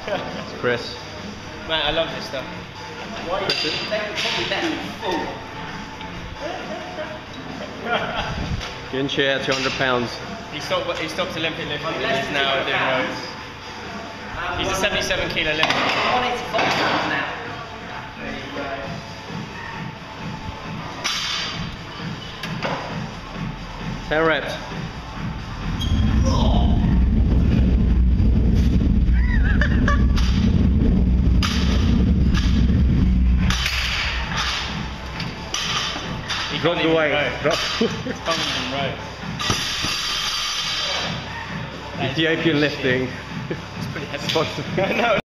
It's Chris. Man, I love this stuff. Why is it? They could probably let me full. Get in chair, 200 pounds. He stopped Olympic lifting and he's now doing rows. He's a 77 kilo lifter. 185 pounds now. There you go. 10 reps. He Drop can't the even weight. row. Drop. Can't even row. That is Ethiopian pretty lifting. shit. It's pretty heavy. Sponsored. No.